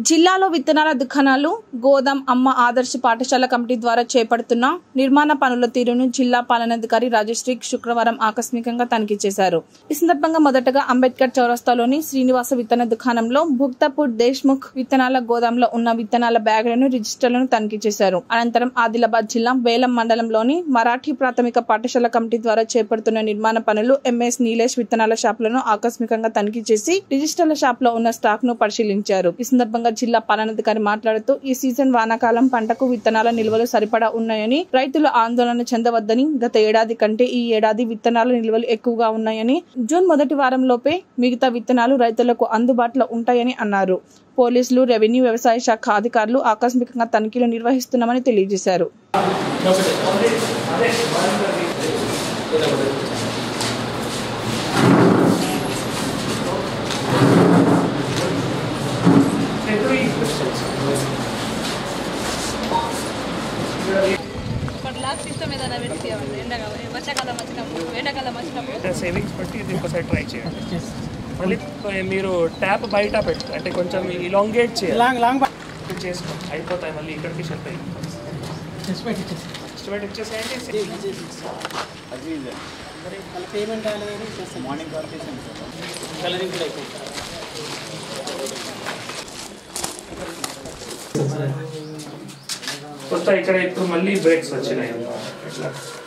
జిల్లాలో విత్తనాల దుకాణాలు, గోదాం అమ్మ ఆదర్శ పాఠశాల కమిటీ ద్వారా చేపడుతున్న నిర్మాణ పనుల తీరును జిల్లా పాలనాధికారి రాజశ్రీ శుక్రవారం ఆకస్మికంగా తనిఖీ చేశారు. ఈ సందర్భంగా మొదటగా అంబేద్కర్ చౌరస్తాలోని శ్రీనివాస విత్తన దుకాణంలో భుక్తాపూర్ దేశ్ముఖ్ విత్తనాల గోదాంలో ఉన్న విత్తనాల బ్యాగులను, రిజిస్టర్లను తనిఖీ చేశారు. అనంతరం ఆదిలాబాద్ జిల్లా వేలం మండలంలోని మరాఠీ ప్రాథమిక పాఠశాల కమిటీ ద్వారా చేపడుతున్న నిర్మాణ పనులు ఎంఎస్ నీలేష్ విత్తనాల షాపులను ఆకస్మికంగా తనిఖీ చేసి రిజిస్టర్ల షాప్ లో ఉన్న స్టాక్ ను పరిశీలించారు. ఈ సందర్భంగా జిల్లా పాలనాధికారి మాట్లాడుతూ ఈ సీజన్ వానాకాలం పంటకు విత్తనాల నిల్వలు సరిపడా ఉన్నాయని, రైతులు ఆందోళన చెందవద్దని, గత ఏడాది కంటే ఈ ఏడాది విత్తనాల నిల్వలు ఎక్కువగా ఉన్నాయని, జూన్ మొదటి వారంలోపే మిగతా విత్తనాలు రైతులకు అందుబాటులో ఉంటాయని అన్నారు. పోలీసులు, రెవెన్యూ, వ్యవసాయ శాఖ అధికారులు ఆకస్మికంగా తనిఖీలు నిర్వహిస్తున్నామని తెలియజేశారు. సేవింగ్స్ బట్టి ఇది ఒకసారి ట్రై చేయండి. మళ్ళీ మీరు ట్యాప్ బయట పెట్టు, అంటే కొంచెం ఇలాంగేట్ చేయాలి, చేసుకోండి. అయిపోతాయి, మళ్ళీ ఇక్కడికి షెల్ట్ ఎస్టిమేట్ ఇచ్చేసేయండి. పేమెంట్ మార్నింగ్ కలరింగ్ కూడా అయిపోయింది. కొత్త ఇక్కడ ఇప్పుడు మళ్ళీ బ్రేక్స్ వచ్చినాయి.